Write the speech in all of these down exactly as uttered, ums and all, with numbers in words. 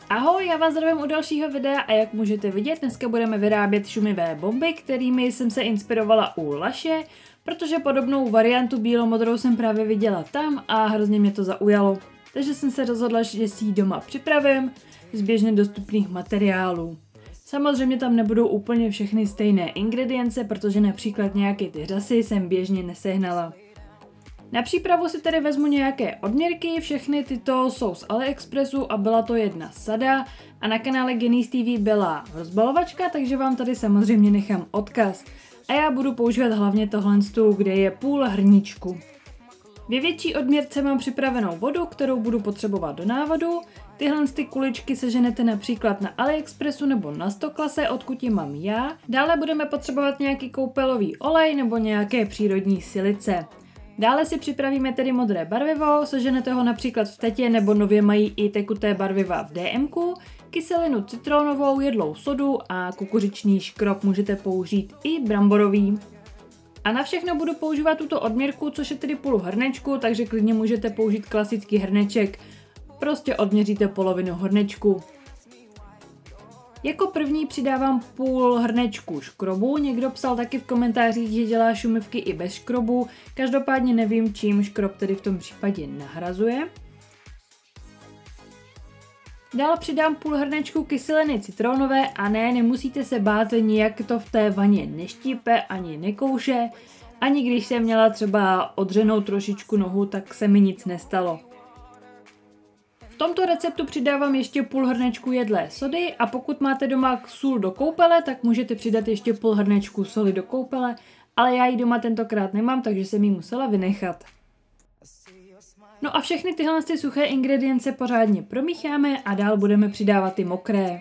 Ahoj, já vás zdravím u dalšího videa a jak můžete vidět, dneska budeme vyrábět šumivé bomby, kterými jsem se inspirovala u Lashe, protože podobnou variantu bílomodrou jsem právě viděla tam a hrozně mě to zaujalo. Takže jsem se rozhodla, že si ji doma připravím z běžně dostupných materiálů. Samozřejmě tam nebudou úplně všechny stejné ingredience, protože například nějaké ty řasy jsem běžně nesehnala. Na přípravu si tedy vezmu nějaké odměrky, všechny tyto jsou z AliExpressu a byla to jedna sada a na kanále Gennies T V byla rozbalovačka, takže vám tady samozřejmě nechám odkaz. A já budu používat hlavně tohle, kde je půl hrníčku. Ve větší odměrce mám připravenou vodu, kterou budu potřebovat do návodu. Tyhle ty kuličky seženete například na AliExpressu nebo na Stoklase, odkud ji mám já. Dále budeme potřebovat nějaký koupelový olej nebo nějaké přírodní silice. Dále si připravíme tedy modré barvivo, seženete ho například v Tetě nebo nově mají i tekuté barviva v D M ku, kyselinu citronovou, jedlou sodu a kukuřičný škrob můžete použít i bramborový. A na všechno budu používat tuto odměrku, což je tedy půl hrnečku, takže klidně můžete použít klasický hrneček. Prostě odměříte polovinu hrnečku. Jako první přidávám půl hrnečku škrobu, někdo psal taky v komentářích, že dělá šumivky i bez škrobu, každopádně nevím, čím škrob tedy v tom případě nahrazuje. Dále přidám půl hrnečku kyseliny citronové a ne, nemusíte se bát, nijak to v té vaně neštípe ani nekouše, ani když jsem měla třeba odřenou trošičku nohu, tak se mi nic nestalo. V tomto receptu přidávám ještě půl hrnečku jedlé sody a pokud máte doma sůl do koupele, tak můžete přidat ještě půl hrnečku soli do koupele, ale já ji doma tentokrát nemám, takže jsem ji musela vynechat. No a všechny tyhle ty suché ingredience pořádně promícháme a dál budeme přidávat ty mokré.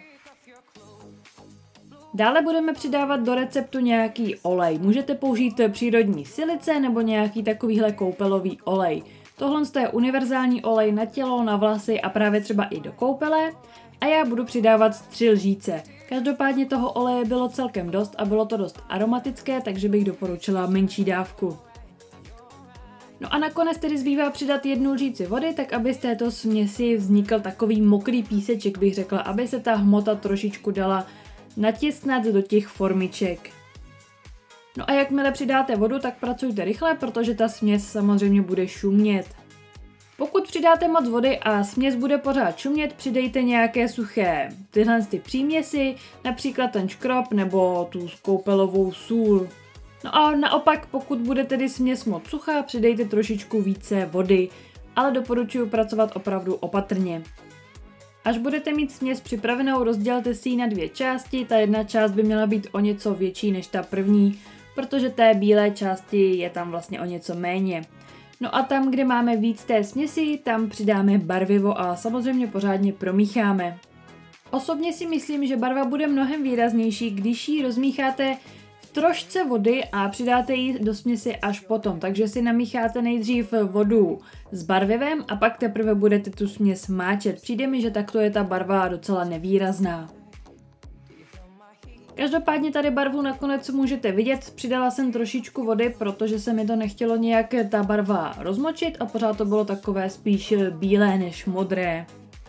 Dále budeme přidávat do receptu nějaký olej. Můžete použít přírodní silice nebo nějaký takovýhle koupelový olej. Tohle je univerzální olej na tělo, na vlasy a právě třeba i do koupele. A já budu přidávat tři lžíce. Každopádně toho oleje bylo celkem dost a bylo to dost aromatické, takže bych doporučila menší dávku. No a nakonec tedy zbývá přidat jednu lžíci vody, tak aby z této směsi vznikl takový mokrý píseček, bych řekla, aby se ta hmota trošičku dala natěsnat do těch formiček. No a jakmile přidáte vodu, tak pracujte rychle, protože ta směs samozřejmě bude šumět. Pokud přidáte moc vody a směs bude pořád šumět, přidejte nějaké suché tyhle ty příměsi, například ten škrob nebo tu koupelovou sůl. No a naopak, pokud bude tedy směs moc suchá, přidejte trošičku více vody, ale doporučuji pracovat opravdu opatrně. Až budete mít směs připravenou, rozdělte si ji na dvě části, ta jedna část by měla být o něco větší než ta první, protože té bílé části je tam vlastně o něco méně. No a tam, kde máme víc té směsi, tam přidáme barvivo a samozřejmě pořádně promícháme. Osobně si myslím, že barva bude mnohem výraznější, když ji rozmícháte v trošce vody a přidáte ji do směsi až potom. Takže si namícháte nejdřív vodu s barvivem a pak teprve budete tu směs máčet. Přijde mi, že takto je ta barva docela nevýrazná. Každopádně tady barvu nakonec můžete vidět, přidala jsem trošičku vody, protože se mi to nechtělo nějak ta barva rozmočit a pořád to bylo takové spíš bílé než modré.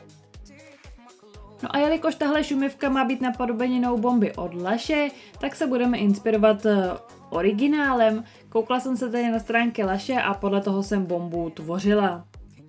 No a jelikož tahle šumivka má být napodobeninou bomby od Lashe, tak se budeme inspirovat originálem. Koukla jsem se tady na stránky Lashe a podle toho jsem bombu tvořila.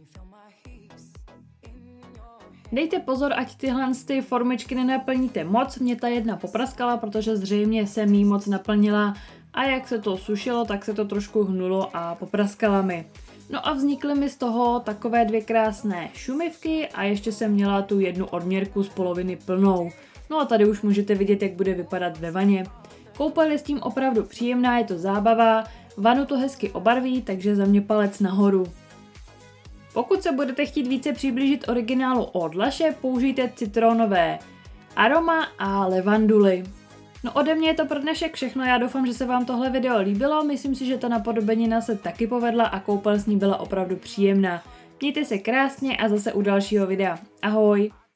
Dejte pozor, ať tyhle ty formičky nenaplníte moc, mě ta jedna popraskala, protože zřejmě jsem jí moc naplnila a jak se to sušilo, tak se to trošku hnulo a popraskala mi. No a vznikly mi z toho takové dvě krásné šumivky a ještě jsem měla tu jednu odměrku z poloviny plnou. No a tady už můžete vidět, jak bude vypadat ve vaně. Koupel je s tím opravdu příjemná, je to zábava, vanu to hezky obarví, takže za mě palec nahoru. Pokud se budete chtít více přiblížit originálu od Lashe, použijte citronové aroma a levanduly. No ode mě je to pro dnešek všechno, já doufám, že se vám tohle video líbilo, myslím si, že ta napodobenina se taky povedla a koupel s ní byla opravdu příjemná. Mějte se krásně a zase u dalšího videa. Ahoj!